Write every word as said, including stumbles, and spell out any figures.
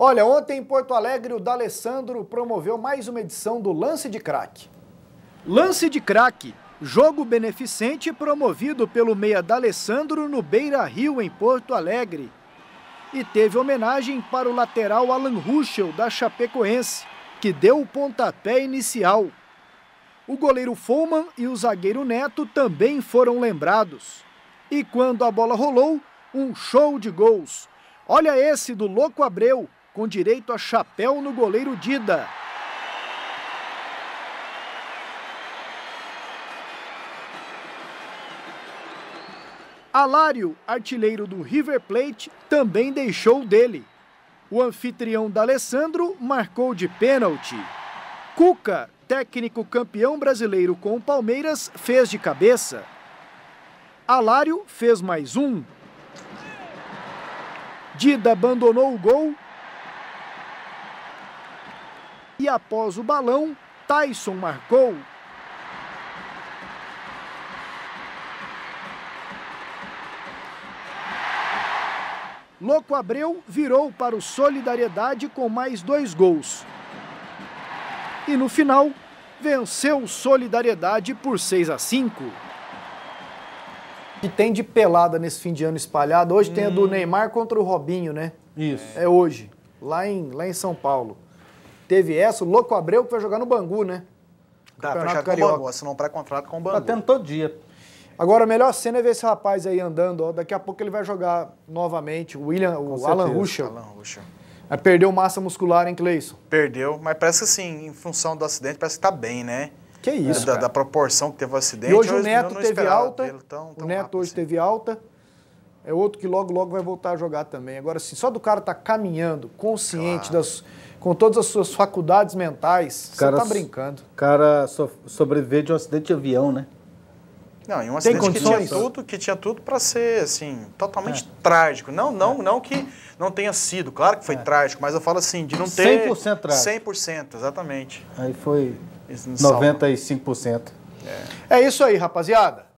Olha, ontem em Porto Alegre, o D'Alessandro promoveu mais uma edição do Lance de Craque. Lance de Craque, jogo beneficente promovido pelo meia D'Alessandro no Beira-Rio, em Porto Alegre. E teve homenagem para o lateral Alan Ruschel, da Chapecoense, que deu o pontapé inicial. O goleiro Follmann e o zagueiro Neto também foram lembrados. E quando a bola rolou, um show de gols. Olha esse do Louco Abreu, com direito a chapéu no goleiro Dida. Alário, artilheiro do River Plate, também deixou dele. O anfitrião D'Alessandro marcou de pênalti. Cuca, técnico campeão brasileiro com o Palmeiras, fez de cabeça. Alário fez mais um. Dida abandonou o gol. E após o balão, Tyson marcou. Louco Abreu virou para o Solidariedade com mais dois gols. E no final, venceu o Solidariedade por seis a cinco. E tem de pelada nesse fim de ano espalhado. Hoje hum. tem a do Neymar contra o Robinho, né? Isso. É hoje, lá em, lá em São Paulo. Teve essa, o Louco Abreu que vai jogar no Bangu, né? Tá, fechado com o Bangu, assinou um pré-contrato com o Bangu. Tá tendo todo dia. Agora, a melhor cena é ver esse rapaz aí andando, ó. Daqui a pouco ele vai jogar novamente, o William, o Com Alan certeza. Ruschel. Alan Ruschel. Aí perdeu massa muscular, hein, Cleison? Perdeu, mas parece que assim, em função do acidente, parece que tá bem, né? Que isso, da, cara. da proporção que teve o acidente. E hoje eu, o Neto eu não teve esperava alta, dele tão, tão o Neto rápido hoje assim. teve alta, é outro que logo, logo vai voltar a jogar também. Agora, assim, só do cara estar tá caminhando, consciente, Claro. das, com todas as suas faculdades mentais, Cara, você tá brincando. O cara so, sobreviver de um acidente de avião, né? Não, e um Tem acidente que tinha condições? tudo, que tinha tudo para ser, assim, totalmente É. trágico. Não, não, não que não tenha sido, claro que foi É. trágico, mas eu falo assim, de não ter... cem por cento trágico. cem por cento, exatamente. Aí foi Isso não salva. noventa e cinco por cento. É isso aí, rapaziada.